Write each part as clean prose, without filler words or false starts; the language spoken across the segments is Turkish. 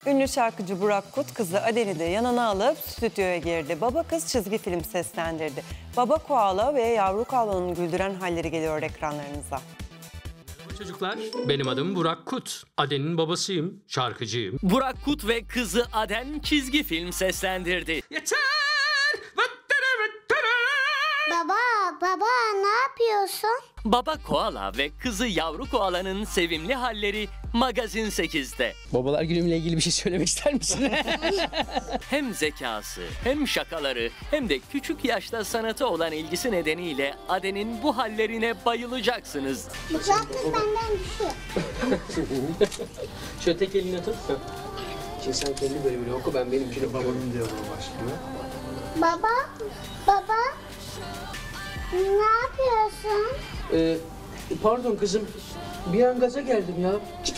Ünlü şarkıcı Burak Kut kızı Aden'i de yanına alıp stüdyoya girdi. Baba kız çizgi film seslendirdi. Baba koala ve yavru koalanın güldüren halleri geliyor ekranlarınıza. Merhaba çocuklar, benim adım Burak Kut. Aden'in babasıyım, şarkıcıyım. Burak Kut ve kızı Aden çizgi film seslendirdi. Yeter! Baba ne yapıyorsun? Baba koala ve kızı yavru koalanın sevimli halleri Magazin 8'de. Babalar günümle ilgili bir şey söylemek ister misin? Hem zekası, hem şakaları, hem de küçük yaşta sanata olan ilgisi nedeniyle Aden'in bu hallerine bayılacaksınız. Bıçaklık benden düşüyor. Şöyle tek elini tut. Şimdi sen kendi bölümünü oku, ben benimkini babamın diyaloğu başlıyor. Baba ne yapıyorsun? Pardon kızım, bir an gaza geldim ya.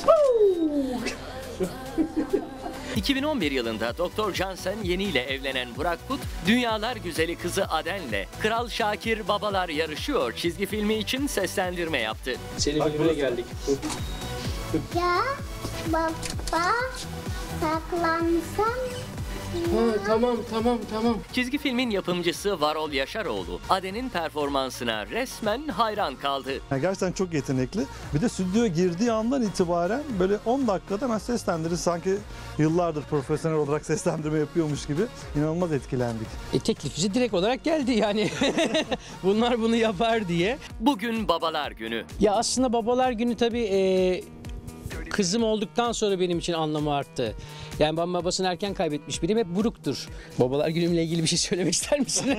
2011 yılında Doktor Jansen Yeni ile evlenen Burak Kut, Dünyalar Güzeli kızı Aden'le Kral Şakir Babalar Yarışıyor çizgi filmi için seslendirme yaptı. Senin bölümüne geldik. Ya baba saklansan. Tamam. Çizgi filmin yapımcısı Varol Yaşaroğlu, Aden'in performansına resmen hayran kaldı. Yani gerçekten çok yetenekli. Bir de stüdyoya girdiği andan itibaren böyle 10 dakikada hemen seslendirdi. Sanki yıllardır profesyonel olarak seslendirme yapıyormuş gibi. İnanılmaz etkilendik. Teklif bize direkt olarak geldi yani. Bunlar bunu yapar diye. Bugün Babalar Günü. Ya aslında babalar günü tabii kızım olduktan sonra benim için anlamı arttı. Yani ben babasını erken kaybetmiş biriyim, hep buruktur. Babalar günümle ilgili bir şey söylemek ister misin?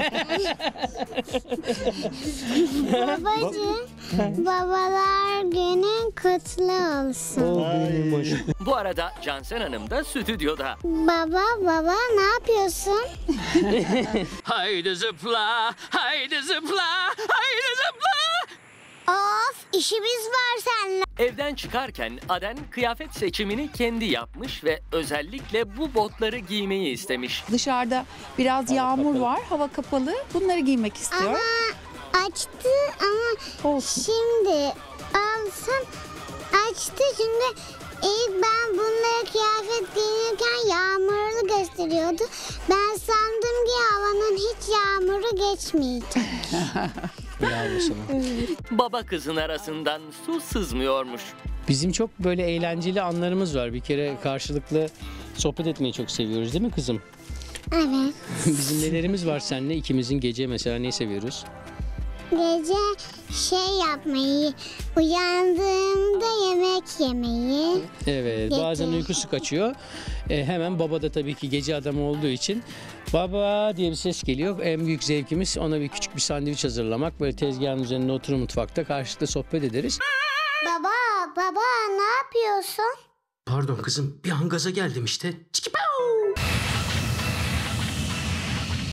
Babacığım babalar günün kutlu olsun. Bu arada Cansen Hanım da stüdyoda. Baba ne yapıyorsun? Haydi zıpla, haydi zıpla, haydi zıpla. Of işimiz var seninle. Evden çıkarken Aden kıyafet seçimini kendi yapmış ve özellikle bu botları giymeyi istemiş. Dışarıda biraz yağmur var, hava kapalı. Bunları giymek istiyor. Ama açtı ama Olsun. şimdi alsın açtı şimdi ilk ben bunları kıyafet giyinirken yağmurlu gösteriyordu. Ben sandım ki havanın hiç yağmuru geçmeyecek. Bravo sana. Baba kızın arasından su sızmıyormuş. Bizim çok böyle eğlenceli anlarımız var. Bir kere karşılıklı sohbet etmeyi çok seviyoruz değil mi kızım? Evet. Bizim nelerimiz var seninle? İkimizin gece mesela neyi seviyoruz? Gece yapmayı, uyandığımda yemek yemeyi. Evet, Gece. bazen uykusu kaçıyor. Hemen baba da tabii ki gece adamı olduğu için baba diye bir ses geliyor. En büyük zevkimiz ona bir küçük bir sandviç hazırlamak. Böyle tezgahın üzerinde oturur mutfakta karşılıklı sohbet ederiz. Baba ne yapıyorsun? Pardon kızım, bir an gaza geldim işte. Çiki